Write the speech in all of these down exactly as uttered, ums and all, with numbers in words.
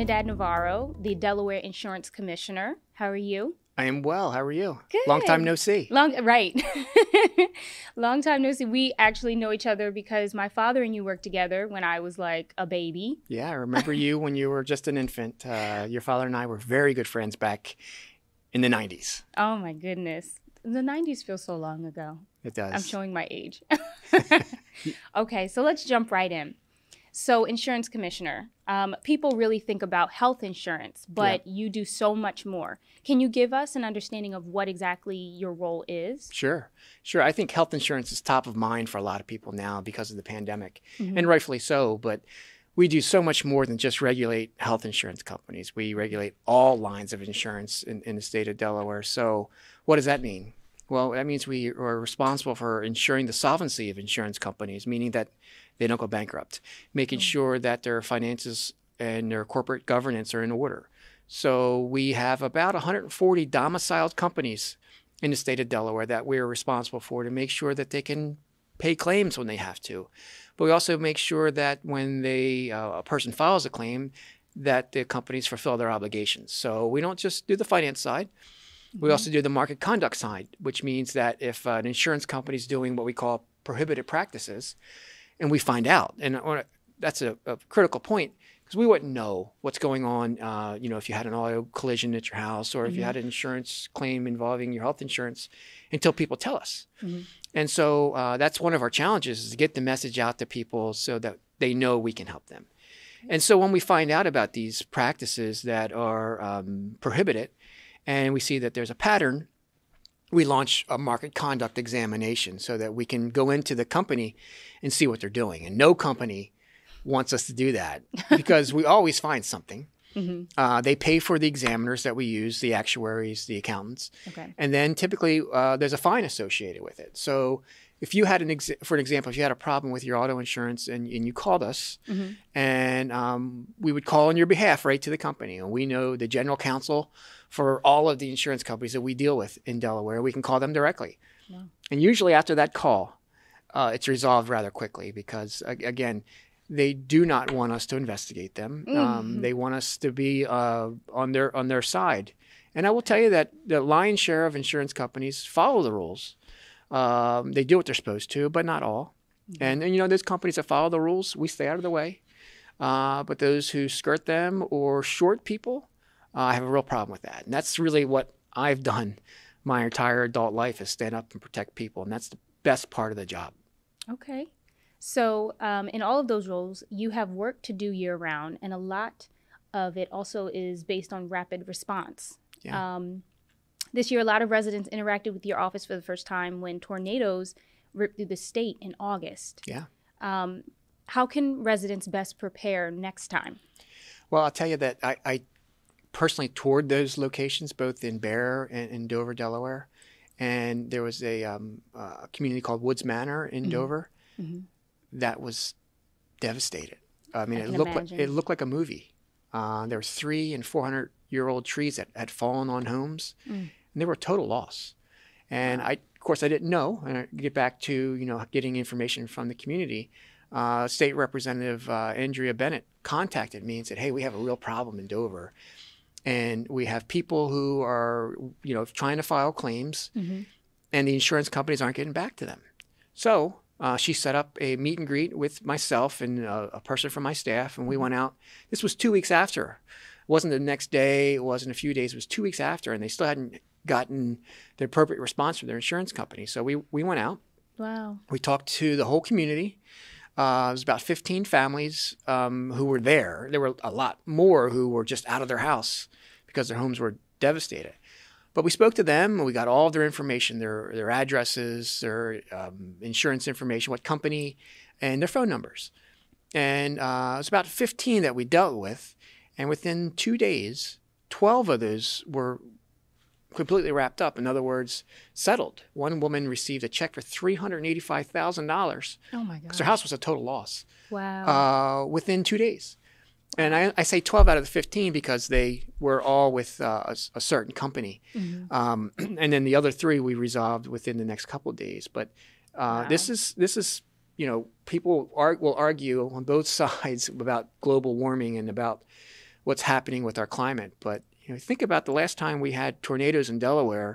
Trinidad Navarro, the Delaware Insurance Commissioner. How are you? I am well. How are you? Good. Long time no see. Long, right. Long time no see. We actually know each other because my father and you worked together when I was like a baby. Yeah, I remember you when you were just an infant. Uh, your father and I were very good friends back in the nineties. Oh my goodness. The nineties feels so long ago. It does. I'm showing my age. Okay, so let's jump right in. So, insurance commissioner, um, people really think about health insurance, but yeah. you do so much more. Can you give us an understanding of what exactly your role is? Sure. Sure. I think health insurance is top of mind for a lot of people now because of the pandemic, Mm-hmm. and rightfully so. But we do so much more than just regulate health insurance companies. We regulate all lines of insurance in, in the state of Delaware. So what does that mean? Well, that means we are responsible for ensuring the solvency of insurance companies, meaning that they don't go bankrupt, making mm-hmm. sure that their finances and their corporate governance are in order. So we have about one hundred forty domiciled companies in the state of Delaware that we're responsible for to make sure that they can pay claims when they have to. But we also make sure that when they uh, a person files a claim, that the companies fulfill their obligations. So we don't just do the finance side. We Mm-hmm. also do the market conduct side, which means that if uh, an insurance company is doing what we call prohibited practices, and we find out, and uh, that's a, a critical point, because we wouldn't know what's going on, uh, you know, if you had an auto collision at your house or if Mm-hmm. you had an insurance claim involving your health insurance, until people tell us. Mm-hmm. And so uh, that's one of our challenges, is to get the message out to people so that they know we can help them. And so when we find out about these practices that are um, prohibited, and we see that there's a pattern, we launch a market conduct examination so that we can go into the company and see what they're doing. And no company wants us to do that because we always find something. Mm-hmm. Uh, they pay for the examiners that we use, the actuaries, the accountants. Okay. And then typically uh, there's a fine associated with it. So if you had an, ex- for an example, if you had a problem with your auto insurance and, and you called us, Mm-hmm. and um, we would call on your behalf right to the company. And we know the general counsel for all of the insurance companies that we deal with in Delaware. We can call them directly. Wow. And usually after that call, uh, it's resolved rather quickly because, again, they do not want us to investigate them. Mm-hmm. Um, they want us to be uh, on their on their side. And I will tell you that the lion's share of insurance companies follow the rules. Um, they do what they're supposed to, but not all. Mm-hmm. And, and, you know, those companies that follow the rules, we stay out of the way. Uh, but those who skirt them or short people, uh, I have a real problem with that. And that's really what I've done my entire adult life, is stand up and protect people. And that's the best part of the job. Okay. So um, in all of those roles, you have work to do year round, and a lot of it also is based on rapid response. Yeah. Um, this year, a lot of residents interacted with your office for the first time when tornadoes ripped through the state in August. Yeah. Um, how can residents best prepare next time? Well, I'll tell you that I, I personally toured those locations, both in Bear and in Dover, Delaware. And there was a, um, a community called Woods Manor in Mm-hmm. Dover Mm-hmm. that was devastated. I mean, I it can looked like, imagine. it looked like a movie. Uh, there was three and four hundred year old trees that had fallen on homes, Mm. and they were a total loss. And Wow. I, of course, I didn't know. And I get back to you know getting information from the community. Uh, State Representative uh, Andrea Bennett contacted me and said, "Hey, we have a real problem in Dover, and we have people who are you know trying to file claims, Mm-hmm. and the insurance companies aren't getting back to them." So Uh, she set up a meet and greet with myself and uh, a person from my staff, and we went out. This was two weeks after. It wasn't the next day. It wasn't a few days. It was two weeks after, and they still hadn't gotten the appropriate response from their insurance company. So we, we went out. Wow. We talked to the whole community. Uh, it was about fifteen families um, who were there. There were a lot more who were just out of their house because their homes were devastated. But we spoke to them, and we got all of their information, their their addresses, their um, insurance information, what company, and their phone numbers. And uh, it was about fifteen that we dealt with. And within two days, twelve of those were completely wrapped up. In other words, settled. One woman received a check for three hundred eighty-five thousand dollars. Oh, my God. Because her house was a total loss. Wow. Uh, within two days. And I, I say twelve out of the fifteen because they were all with uh, a, a certain company. Mm-hmm. Um, and then the other three we resolved within the next couple of days. But uh, Wow. this is, this is, you know, people are, will argue on both sides about global warming and about what's happening with our climate. But you know, think about the last time we had tornadoes in Delaware,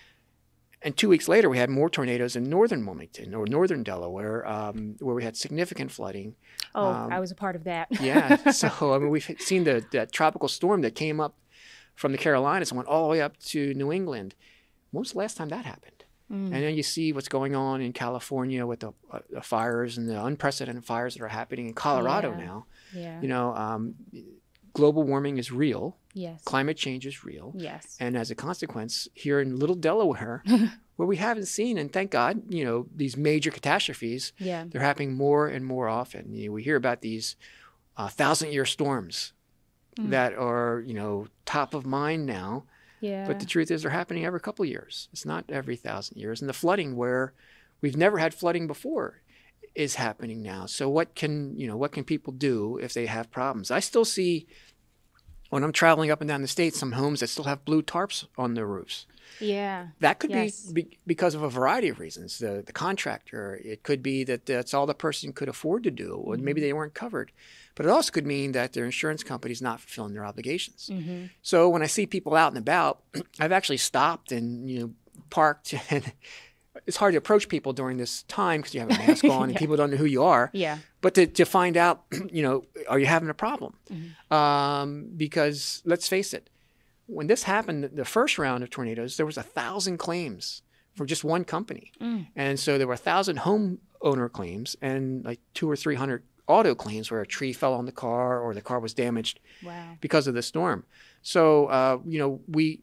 and two weeks later we had more tornadoes in northern Wilmington or northern Delaware, um, where we had significant flooding. Oh, um, I was a part of that. yeah. So I mean, we've seen the that tropical storm that came up from the Carolinas and went all the way up to New England. When was the last time that happened? Mm. And then you see what's going on in California with the, uh, the fires and the unprecedented fires that are happening in Colorado yeah. now. Yeah. You know, um, global warming is real. Yes. Climate change is real. Yes. And as a consequence, here in little Delaware, where we haven't seen, and thank God, you know, these major catastrophes, yeah. they're happening more and more often. You know, we hear about these uh, thousand-year storms mm. that are, you know, top of mind now. Yeah. But the truth is they're happening every couple of years. It's not every thousand years. And the flooding where we've never had flooding before is happening now. So what can, you know, what can people do if they have problems? I still see when I'm traveling up and down the state, some homes that still have blue tarps on their roofs. Yeah. That could yes. be, be because of a variety of reasons. The the contractor, it could be that that's all the person could afford to do, or mm-hmm. maybe they weren't covered. But it also could mean that their insurance company is not fulfilling their obligations. Mm-hmm. So when I see people out and about, I've actually stopped and, you know, parked. And it's hard to approach people during this time because you have a mask on yeah. and people don't know who you are. Yeah. But to, to find out, you know, are you having a problem? Mm-hmm. Um, because let's face it, when this happened, the first round of tornadoes, there was a thousand claims for just one company. Mm. And so there were a thousand homeowner claims and like two or three hundred auto claims where a tree fell on the car or the car was damaged wow. because of the storm. So, uh, you know, we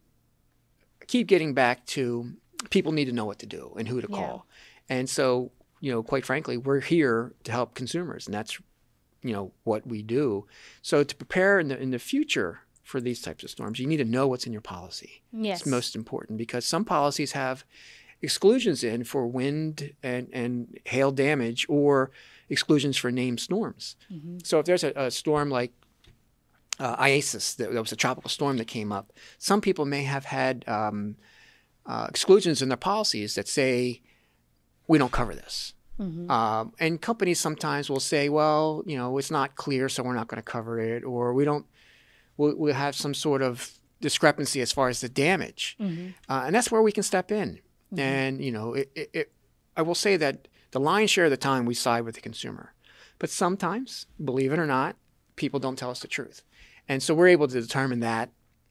keep getting back to people need to know what to do and who to yeah. call. And so, you know, quite frankly, we're here to help consumers, and that's, you know, what we do. So to prepare in the in the future for these types of storms, you need to know what's in your policy. Yes. It's most important because some policies have exclusions in for wind and, and hail damage or exclusions for named storms. Mm-hmm. So if there's a, a storm like uh, Isis, that, that was a tropical storm that came up, some people may have had um, uh, exclusions in their policies that say, we don't cover this. Mm-hmm. Um, and companies sometimes will say, well, you know, it's not clear, so we're not going to cover it, or we don't, we'll, we'll have some sort of discrepancy as far as the damage. Mm-hmm. Uh, and that's where we can step in. Mm-hmm. And, you know, it, it, it, I will say that the lion's share of the time we side with the consumer. But sometimes, believe it or not, people don't tell us the truth. And so we're able to determine that,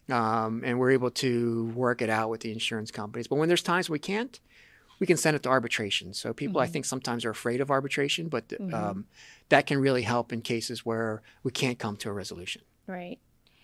um, and we're able to work it out with the insurance companies. But when there's times we can't, we can send it to arbitration. So people, mm-hmm. I think, sometimes are afraid of arbitration, but mm-hmm. um, that can really help in cases where we can't come to a resolution. Right.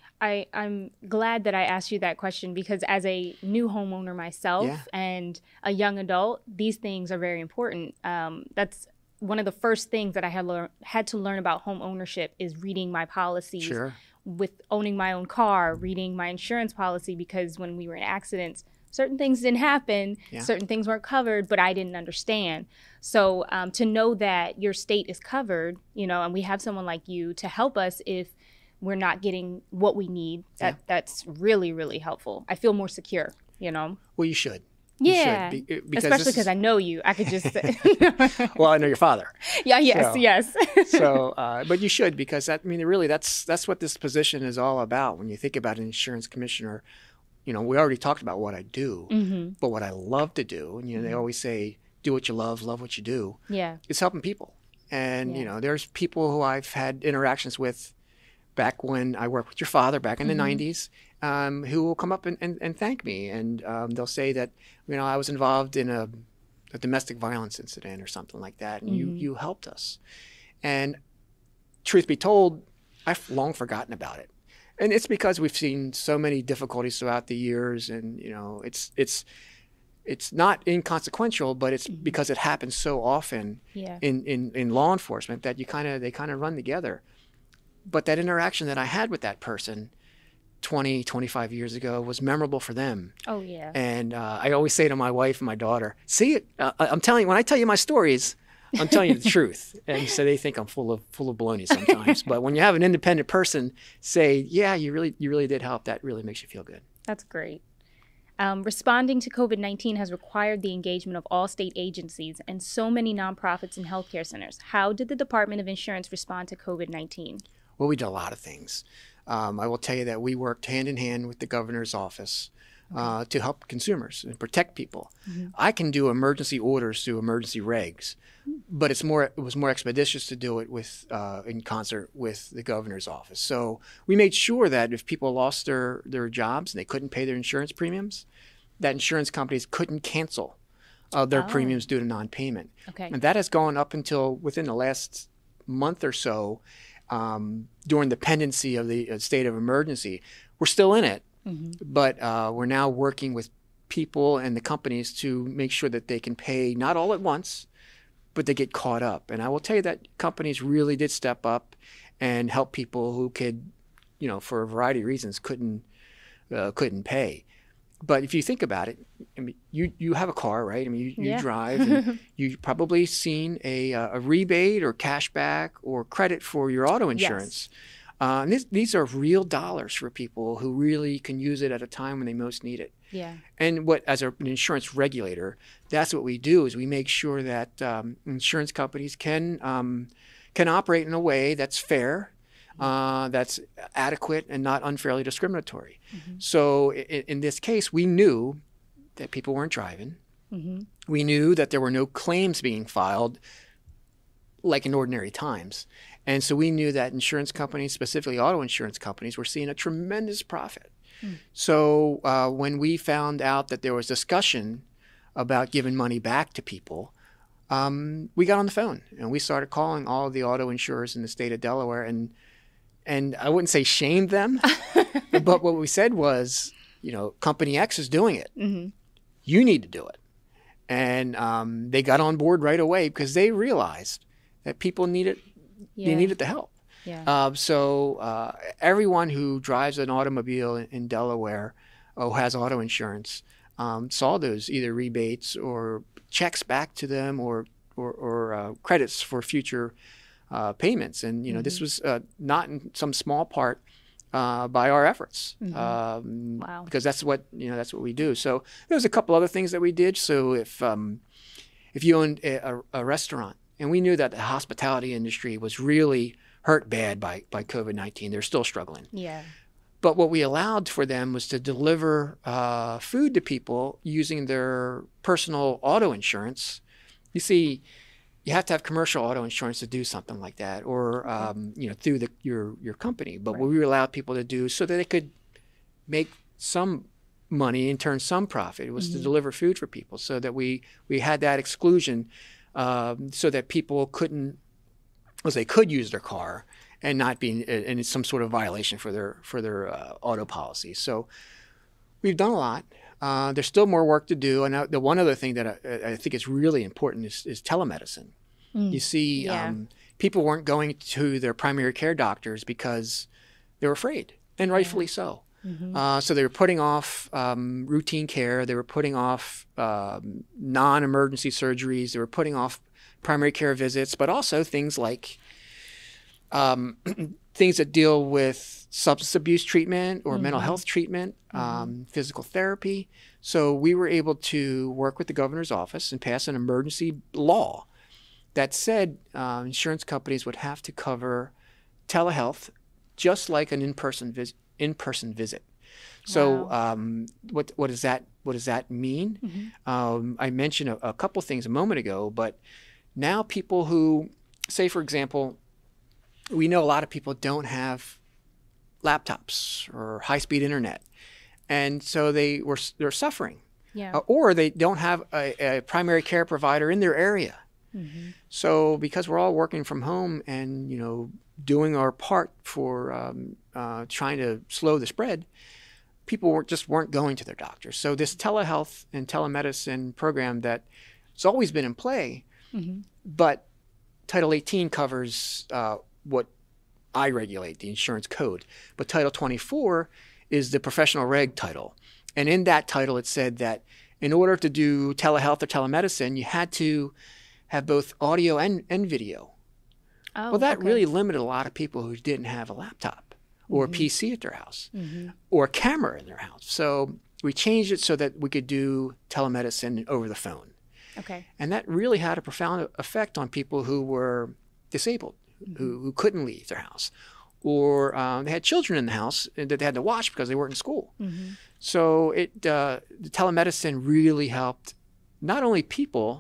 I, I'm glad that I asked you that question because as a new homeowner myself yeah. and a young adult, these things are very important. Um, that's one of the first things that I had, lear- had to learn about home ownership is reading my policies sure. with owning my own car, reading my insurance policy, because when we were in accidents, certain things didn't happen, yeah. certain things weren't covered, but I didn't understand. So um, to know that your state is covered, you know, and we have someone like you to help us if we're not getting what we need, that yeah. that's really, really helpful. I feel more secure, you know? Well, you should. You yeah, should, be, because especially because I know you. I could just say. Well, I know your father. Yeah, yes, so, yes. so, uh, but you should, because that, I mean, really, that's that's what this position is all about. When you think about an insurance commissioner, you know, we already talked about what I do, mm-hmm. but what I love to do, and you know, mm-hmm. they always say, do what you love, love what you do. Yeah, it's helping people, and yeah. you know, there's people who I've had interactions with back when I worked with your father back in mm-hmm. the nineties, um, who will come up and, and, and thank me. And um, they'll say that, you know, I was involved in a, a domestic violence incident or something like that. And mm-hmm. you, you helped us. And truth be told, I've long forgotten about it. And it's because we've seen so many difficulties throughout the years. And, you know, it's, it's, it's not inconsequential, but it's mm-hmm. because it happens so often yeah. in, in, in law enforcement that you kind of, they kind of run together. But that interaction that I had with that person twenty, twenty-five years ago was memorable for them. Oh, yeah. And uh, I always say to my wife and my daughter, see, uh, I'm telling you, when I tell you my stories, I'm telling you the truth. And so they think I'm full of full of baloney sometimes. But when you have an independent person say, yeah, you really you really did help, that really makes you feel good. That's great. Um, responding to COVID nineteen has required the engagement of all state agencies and so many nonprofits and healthcare centers. How did the Department of Insurance respond to COVID nineteen? Well, we did a lot of things. Um, I will tell you that we worked hand in hand with the governor's office uh, to help consumers and protect people. Mm-hmm. I can do emergency orders through emergency regs, but it's more it was more expeditious to do it with uh, in concert with the governor's office. So we made sure that if people lost their their jobs and they couldn't pay their insurance premiums, that insurance companies couldn't cancel uh, their oh. premiums due to non-payment. Okay. And that has gone up until within the last month or so. Um, during the pendency of the uh, state of emergency. We're still in it, mm-hmm. but uh, we're now working with people and the companies to make sure that they can pay not all at once, but they get caught up. And I will tell you that companies really did step up and help people who could, you know, for a variety of reasons, couldn't uh, couldn't pay. But if you think about it, I mean, you, you have a car, right? I mean, you, you yeah. drive, and you've probably seen a, a rebate or cashback or credit for your auto insurance. Yes. Uh, and this, these are real dollars for people who really can use it at a time when they most need it. Yeah. And what, as a, an insurance regulator, that's what we do is we make sure that um, insurance companies can um, can operate in a way that's fair. Uh, that's adequate and not unfairly discriminatory. Mm-hmm. So in, in this case, we knew that people weren't driving. Mm-hmm. We knew that there were no claims being filed like in ordinary times. And so we knew that insurance companies, specifically auto insurance companies, were seeing a tremendous profit. Mm. So uh, when we found out that there was discussion about giving money back to people, um, we got on the phone and we started calling all of the auto insurers in the state of Delaware and And I wouldn't say shamed them, but what we said was, you know, Company X is doing it. Mm-hmm. You need to do it. And um, they got on board right away because they realized that people needed, yeah. they needed the help. Yeah. Uh, so uh, everyone who drives an automobile in, in Delaware or has auto insurance um, saw those either rebates or checks back to them or, or, or uh, credits for future Uh, payments. And, you know, mm-hmm. this was uh, not in some small part uh, by our efforts. Mm-hmm. Um, wow. Because that's what, you know, that's what we do. So there was a couple other things that we did. So if um, if you owned a, a restaurant, and we knew that the hospitality industry was really hurt bad by, by COVID nineteen, they're still struggling. Yeah. But what we allowed for them was to deliver uh, food to people using their personal auto insurance. You see, you have to have commercial auto insurance to do something like that, or um, you know, through the, your your company. But right. what we allowed people to do so that they could make some money and turn some profit, it was mm-hmm. to deliver food for people. So that we we had that exclusion, um, so that people couldn't, well, they could use their car and not be in, in some sort of violation for their for their uh, auto policy. So we've done a lot. Uh, there's still more work to do. And I, the one other thing that I, I think is really important is, is telemedicine. Mm. You see, yeah. um, people weren't going to their primary care doctors because they were afraid, and rightfully yeah. so. Mm-hmm. Uh, so they were putting off um, routine care. They were putting off um, non-emergency surgeries. They were putting off primary care visits, but also things like um, things that deal with substance abuse treatment or mm-hmm. mental health treatment, um, mm-hmm. physical therapy. So we were able to work with the governor's office and pass an emergency law that said uh, insurance companies would have to cover telehealth just like an in-person visit. in-person visit. So wow. um, what what does that what does that mean? Mm-hmm. Um, I mentioned a, a couple things a moment ago, but now people who, say for example, we know a lot of people don't have laptops or high-speed internet, and so they were they're suffering, yeah. uh, or they don't have a, a primary care provider in their area. Mm-hmm. So because we're all working from home and you know doing our part for um, uh, trying to slow the spread, people were, just weren't going to their doctors. So this telehealth and telemedicine program that has always been in play, mm-hmm. but Title eighteen covers uh, what I regulate, the insurance code. But Title twenty-four is the professional reg title. And in that title, it said that in order to do telehealth or telemedicine, you had to have both audio and, and video. Oh, well, that okay. really limited a lot of people who didn't have a laptop or mm-hmm. a P C at their house mm-hmm. or a camera in their house. So we changed it so that we could do telemedicine over the phone. Okay. And that really had a profound effect on people who were disabled, mm-hmm. who, who couldn't leave their house, or um, they had children in the house that they had to watch because they weren't in school. Mm-hmm. So it uh, the telemedicine really helped not only people,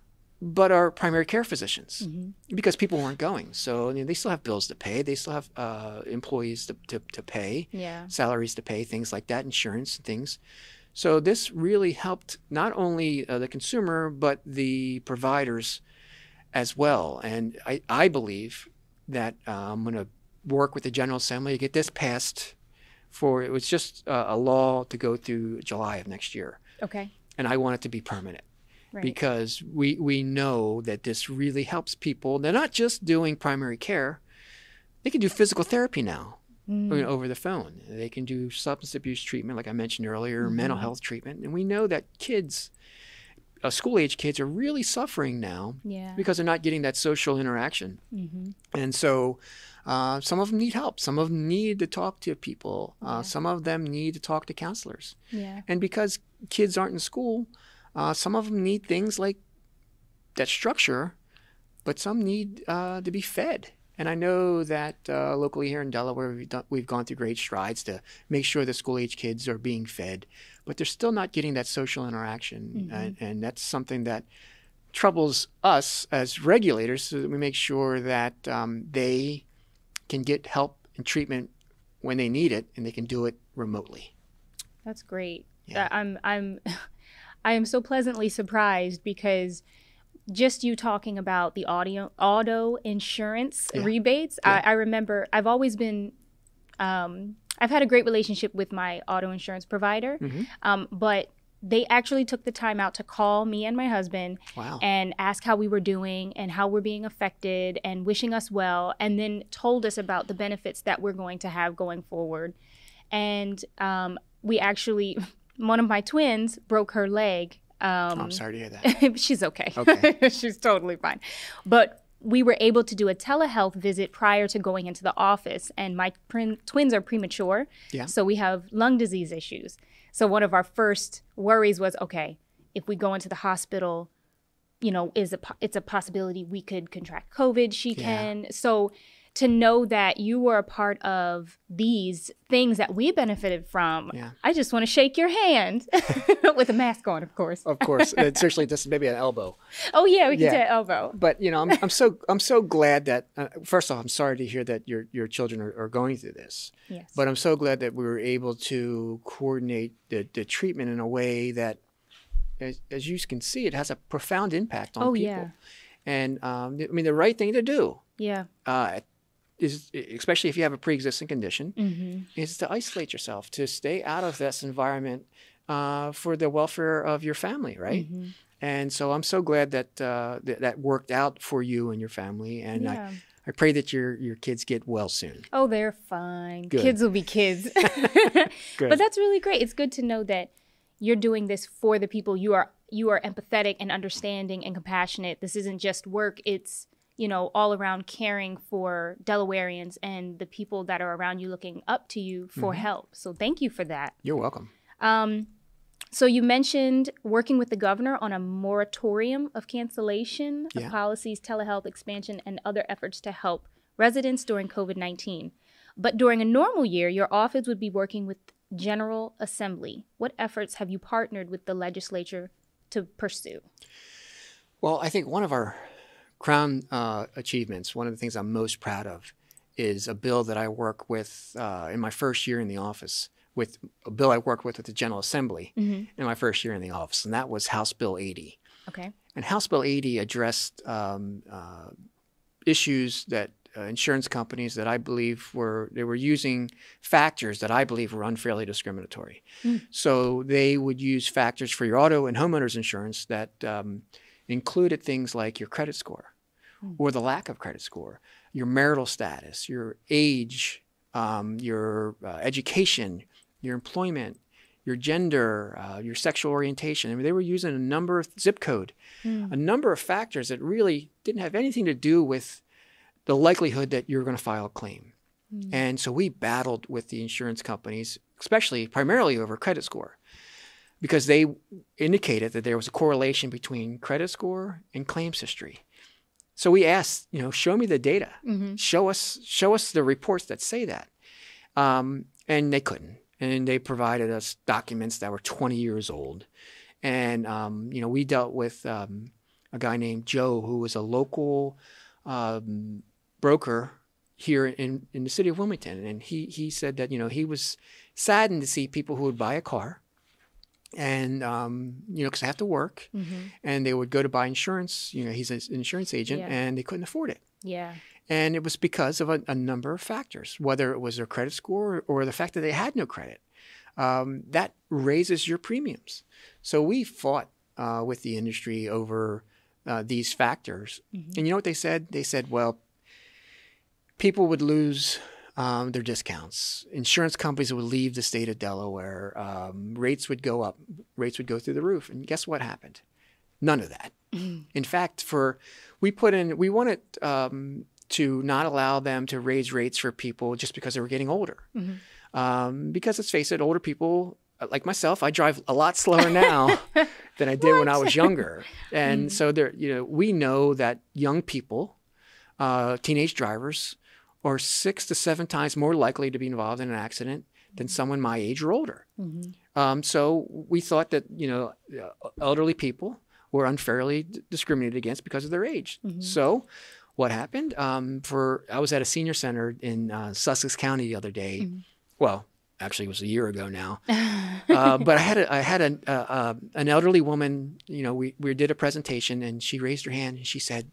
but our primary care physicians, mm-hmm. because people weren't going. So you know, they still have bills to pay. They still have uh, employees to, to, to pay, yeah. salaries to pay, things like that, insurance and things. So this really helped not only uh, the consumer, but the providers as well. And I, I believe that uh, I'm going to work with the General Assembly to get this passed for, it was just uh, a law to go through July of next year. Okay. And I want it to be permanent. Right. Because we, we know that this really helps people. They're not just doing primary care. They can do physical therapy now mm. you know, over the phone. They can do substance abuse treatment, like I mentioned earlier, mm-hmm. mental health treatment. And we know that kids, uh, school-age kids, are really suffering now yeah. because they're not getting that social interaction. Mm-hmm. And so uh, some of them need help. Some of them need to talk to people. Uh, yeah. Some of them need to talk to counselors. Yeah. And because kids aren't in school, Uh, some of them need things like that structure, but some need uh, to be fed. And I know that uh, locally here in Delaware, we've, done, we've gone through great strides to make sure the school-age kids are being fed, but they're still not getting that social interaction. Mm-hmm. And, and that's something that troubles us as regulators, so that we make sure that um, they can get help and treatment when they need it, and they can do it remotely. That's great. Yeah. I'm I'm I am so pleasantly surprised, because just you talking about the audio auto insurance yeah. rebates, yeah. I, I remember I've always been um, I've had a great relationship with my auto insurance provider, mm-hmm. um, but they actually took the time out to call me and my husband wow. and ask how we were doing and how we're being affected and wishing us well, and then told us about the benefits that we're going to have going forward. And um, we actually, one of my twins broke her leg. Um, oh, I'm sorry to hear that. She's okay. Okay. She's totally fine. But we were able to do a telehealth visit prior to going into the office, and my prin- twins are premature, yeah. so we have lung disease issues. So one of our first worries was, okay, if we go into the hospital, you know, is a, it's a possibility we could contract COVID. She yeah. can. So to know that you were a part of these things that we benefited from, yeah. I just want to shake your hand with a mask on, of course. Of course, it's certainly just maybe an elbow. Oh yeah, we can yeah. say an elbow. But you know, I'm, I'm so I'm so glad that uh, first off, I'm sorry to hear that your your children are, are going through this. Yes. But I'm so glad that we were able to coordinate the, the treatment in a way that, as, as you can see, it has a profound impact on oh, people. Yeah. And um, I mean, the right thing to do. Yeah. Uh, is, especially if you have a pre-existing condition, mm-hmm. is to isolate yourself, to stay out of this environment uh, for the welfare of your family, right? Mm-hmm. And so I'm so glad that uh, th- that worked out for you and your family. And yeah. I, I pray that your, your kids get well soon. Oh, they're fine. Good. Kids will be kids. Good. But that's really great. It's good to know that you're doing this for the people. You are you are empathetic and understanding and compassionate. This isn't just work. It's, you know, all around caring for Delawareans and the people that are around you, looking up to you for mm-hmm. help. So thank you for that. You're welcome. Um, so you mentioned working with the governor on a moratorium of cancellation of yeah. policies, telehealth expansion, and other efforts to help residents during COVID nineteen. But during a normal year, your office would be working with General Assembly. What efforts have you partnered with the legislature to pursue? Well, I think one of our crown uh, achievements, one of the things I'm most proud of, is a bill that I work with uh, in my first year in the office, with a bill I worked with with the General Assembly mm-hmm. in my first year in the office, and that was House Bill eighty. Okay. And House Bill eighty addressed um, uh, issues that uh, insurance companies that I believe were, they were using factors that I believe were unfairly discriminatory. Mm. So they would use factors for your auto and homeowners insurance that um, included things like your credit score mm. or the lack of credit score, your marital status, your age, um, your uh, education, your employment, your gender, uh, your sexual orientation. I mean, they were using a number of zip code, mm. a number of factors that really didn't have anything to do with the likelihood that you're going to file a claim. Mm. And so we battled with the insurance companies, especially primarily over credit score, because they indicated that there was a correlation between credit score and claims history. So we asked, you know, show me the data. Mm-hmm. Show us, show us the reports that say that. Um, and they couldn't. And they provided us documents that were twenty years old. And, um, you know, we dealt with um, a guy named Joe, who was a local um, broker here in, in the city of Wilmington. And he, he said that, you know, he was saddened to see people who would buy a car and, um, you know, because they have to work, mm-hmm. and they would go to buy insurance. You know, he's an insurance agent, yeah. and they couldn't afford it. Yeah. And it was because of a, a number of factors, whether it was their credit score or, or the fact that they had no credit. Um, that raises your premiums. So we fought uh, with the industry over uh, these factors. Mm-hmm. And you know what they said? They said, well, people would lose um, their discounts. Insurance companies would leave the state of Delaware. Um, rates would go up. Rates would go through the roof. And guess what happened? None of that. Mm-hmm. In fact, for we put in, we wanted um, to not allow them to raise rates for people just because they were getting older. Mm-hmm. Um, because let's face it, older people like myself, I drive a lot slower now than I did when I was younger. And mm. so there, you know, we know that young people, uh, teenage drivers, are six to seven times more likely to be involved in an accident than someone my age or older. Mm-hmm. Um, so we thought that, you know, elderly people were unfairly d- discriminated against because of their age. Mm-hmm. So what happened? Um, for I was at a senior center in uh, Sussex County the other day. Mm-hmm. Well, actually, it was a year ago now. uh, but I had a, I had an, uh, uh, an elderly woman. You know, we we did a presentation, and she raised her hand and she said,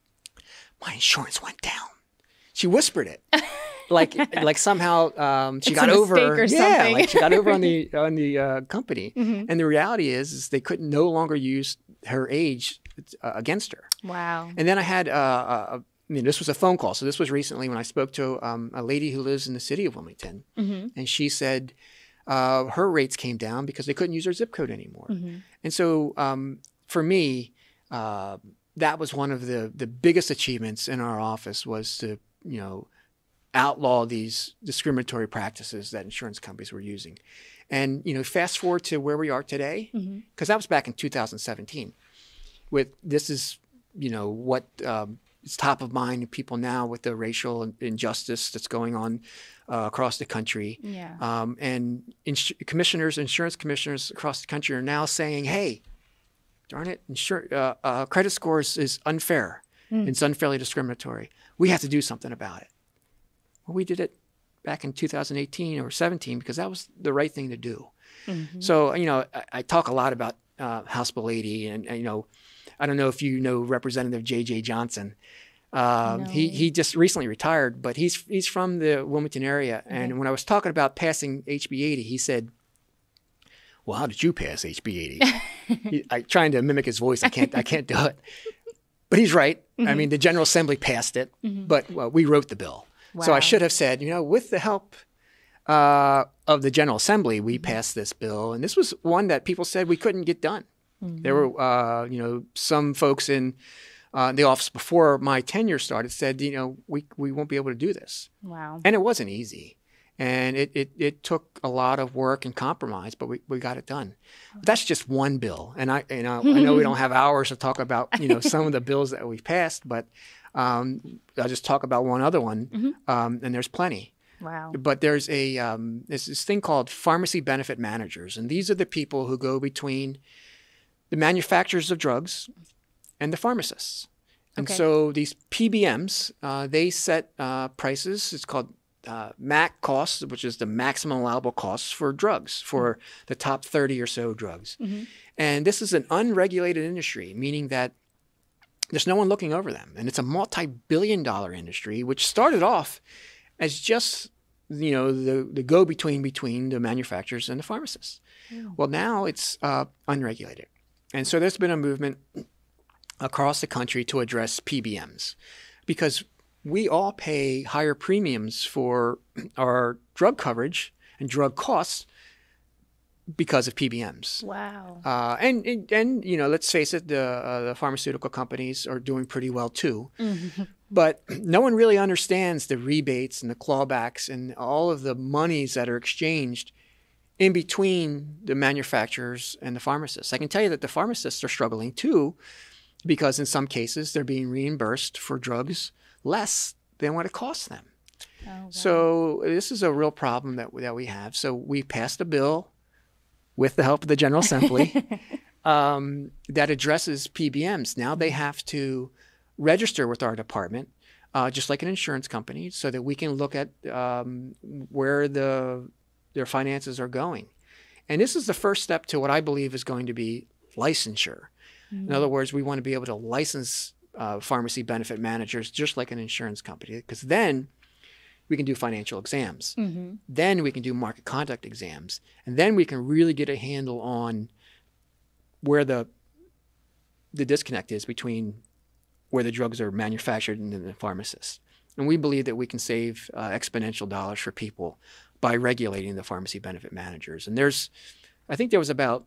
"My insurance went down." She whispered it, like like somehow um, she it's got a over. Or yeah, something. like she got over on the on the uh, company. Mm-hmm. And the reality is, is they could no longer use her age uh, against her. Wow. And then I had. Uh, a, I mean, this was a phone call. So this was recently when I spoke to um, a lady who lives in the city of Wilmington. Mm-hmm. And she said uh, her rates came down because they couldn't use her zip code anymore. Mm-hmm. And so um, for me, uh, that was one of the, the biggest achievements in our office was to, you know, outlaw these discriminatory practices that insurance companies were using. And, you know, fast forward to where we are today, because mm-hmm. that was back in two thousand seventeen. With this is, you know, what um, – it's top of mind to people now with the racial injustice that's going on uh, across the country. Yeah. Um, and ins- commissioners, insurance commissioners across the country are now saying, hey, darn it, insur- uh, uh, credit scores is unfair. Mm. It's unfairly discriminatory. We have to do something about it. Well, we did it back in two thousand eighteen or seventeen because that was the right thing to do. Mm-hmm. So, you know, I, I talk a lot about uh, House Bill eighty and, and, you know, I don't know if you know Representative J J Johnson. Um, no. He he just recently retired, but he's he's from the Wilmington area. Okay. And when I was talking about passing H B eighty, he said, "Well, how did you pass H B eighty?" he, I trying to mimic his voice. I can't I can't do it. But he's right. Mm-hmm. I mean, the General Assembly passed it, mm-hmm. but well, we wrote the bill. Wow. So I should have said, you know, with the help uh, of the General Assembly, we mm-hmm. passed this bill, and this was one that people said we couldn't get done. Mm-hmm. There were, uh, you know, some folks in uh, the office before my tenure started said, you know, we we won't be able to do this. Wow. And it wasn't easy. And it, it, it took a lot of work and compromise, but we, we got it done. But that's just one bill. And I you know, I know we don't have hours to talk about, you know, some of the bills that we've passed, but um, I'll just talk about one other one. Mm-hmm. Um, and there's plenty. Wow. But there's a um, there's this thing called pharmacy benefit managers. And these are the people who go between the manufacturers of drugs and the pharmacists. And okay. so these P B Ms, uh, they set uh, prices. It's called uh, M A C costs, which is the maximum allowable costs for drugs, for mm-hmm. the top thirty or so drugs. Mm-hmm. And this is an unregulated industry, meaning that there's no one looking over them. And it's a multi-billion dollar industry, which started off as just, you know, the, the go-between between the manufacturers and the pharmacists. Mm. Well, now it's uh, unregulated. And so there's been a movement across the country to address P B Ms because we all pay higher premiums for our drug coverage and drug costs because of P B Ms. Wow. Uh, and, and, and, you know, let's face it, the, uh, the pharmaceutical companies are doing pretty well too. Mm-hmm. But no one really understands the rebates and the clawbacks and all of the monies that are exchanged in between the manufacturers and the pharmacists. I can tell you that the pharmacists are struggling too because in some cases they're being reimbursed for drugs less than what it costs them. Oh, wow. So this is a real problem that, that we have. So we passed a bill with the help of the General Assembly um, that addresses P B Ms. Now they have to register with our department, uh, just like an insurance company, so that we can look at um, where the their finances are going. And this is the first step to what I believe is going to be licensure. Mm-hmm. In other words, we want to be able to license uh, pharmacy benefit managers just like an insurance company, because then we can do financial exams. Mm-hmm. Then we can do market conduct exams. And then we can really get a handle on where the the disconnect is between where the drugs are manufactured and the pharmacists. And we believe that we can save uh, exponential dollars for people by regulating the pharmacy benefit managers. And there's, I think there was about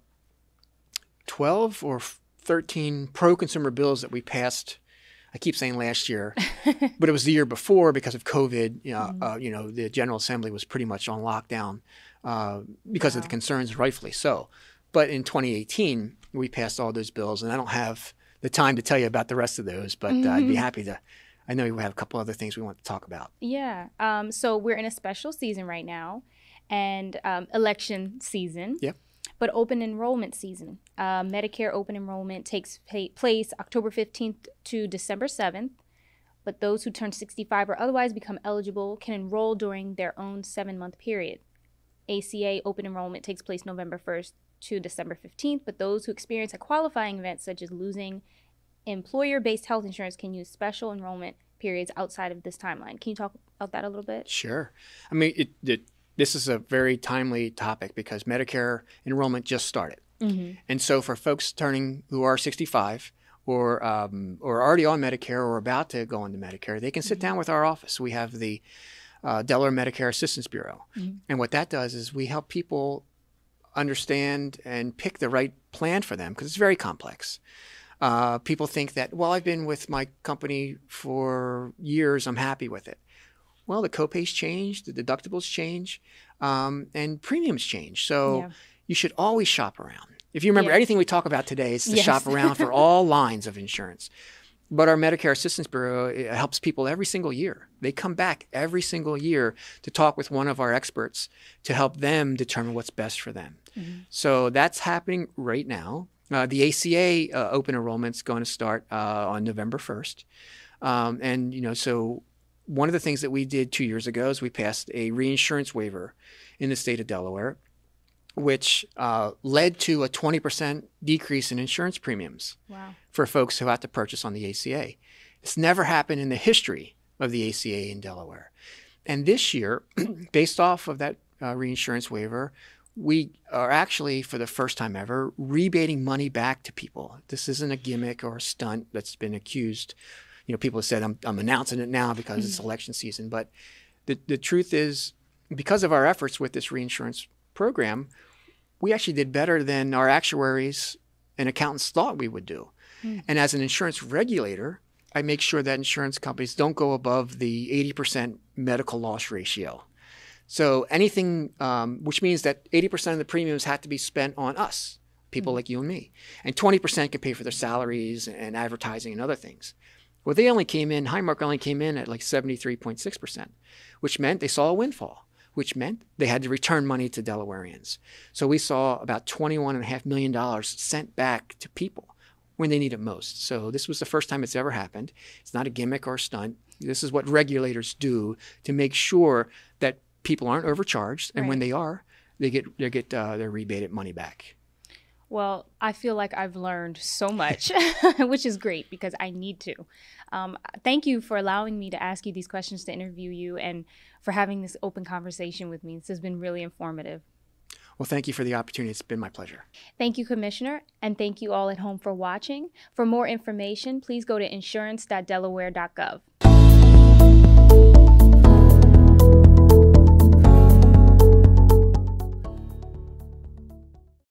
twelve or thirteen pro-consumer bills that we passed. I keep saying last year, but it was the year before because of COVID. You know, mm-hmm. uh, you know, the General Assembly was pretty much on lockdown uh, because wow. of the concerns, rightfully so. But in twenty eighteen, we passed all those bills, and I don't have the time to tell you about the rest of those, but mm-hmm. uh, I'd be happy to. I know we have a couple other things we want to talk about. Yeah. Um, so we're in a special season right now, and um, election season. Yep. But open enrollment season. Uh, Medicare open enrollment takes pay- place October fifteenth to December seventh. But those who turn sixty-five or otherwise become eligible can enroll during their own seven-month period. A C A open enrollment takes place November first to December fifteenth. But those who experience a qualifying event such as losing employer-based health insurance can use special enrollment periods outside of this timeline. Can you talk about that a little bit? Sure. I mean, it, it, this is a very timely topic because Medicare enrollment just started. Mm-hmm. And so for folks turning who are sixty-five or um, or already on Medicare or about to go into Medicare, they can sit mm-hmm. down with our office. We have the uh, Delaware Medicare Assistance Bureau. Mm-hmm. And what that does is we help people understand and pick the right plan for them because it's very complex. Uh, people think that, well, I've been with my company for years. I'm happy with it. Well, the copays change, the deductibles change, um, and premiums change. So yeah. you should always shop around. If you remember, yes. anything we talk about today is to yes. shop around for all lines of insurance. But our Medicare Assistance Bureau it helps people every single year. They come back every single year to talk with one of our experts to help them determine what's best for them. Mm-hmm. So that's happening right now. Uh, the A C A uh, open enrollment is going to start uh, on November first. Um, and, you know, so one of the things that we did two years ago is we passed a reinsurance waiver in the state of Delaware, which uh, led to a twenty percent decrease in insurance premiums wow. for folks who have to purchase on the A C A. It's never happened in the history of the A C A in Delaware. And this year, based off of that uh, reinsurance waiver, we are actually, for the first time ever, rebating money back to people. This isn't a gimmick or a stunt that's been accused. You know, people have said, I'm, I'm announcing it now because mm-hmm. it's election season. But the, the truth is, because of our efforts with this reinsurance program, we actually did better than our actuaries and accountants thought we would do. Mm. And as an insurance regulator, I make sure that insurance companies don't go above the eighty percent medical loss ratio. So anything, um, which means that eighty percent of the premiums have to be spent on us, people mm. like you and me. And twenty percent can pay for their salaries and advertising and other things. Well, they only came in, Highmark only came in at like seventy-three point six percent, which meant they saw a windfall, which meant they had to return money to Delawareans. So we saw about twenty-one point five million dollars sent back to people when they need it most. So this was the first time it's ever happened. It's not a gimmick or a stunt. This is what regulators do to make sure that people aren't overcharged, and right. when they are, they get they get uh, their rebated money back. Well, I feel like I've learned so much, which is great because I need to. Um, thank you for allowing me to ask you these questions, to interview you, and for having this open conversation with me. This has been really informative. Well, thank you for the opportunity. It's been my pleasure. Thank you, Commissioner, and thank you all at home for watching. For more information, please go to insurance dot delaware dot gov.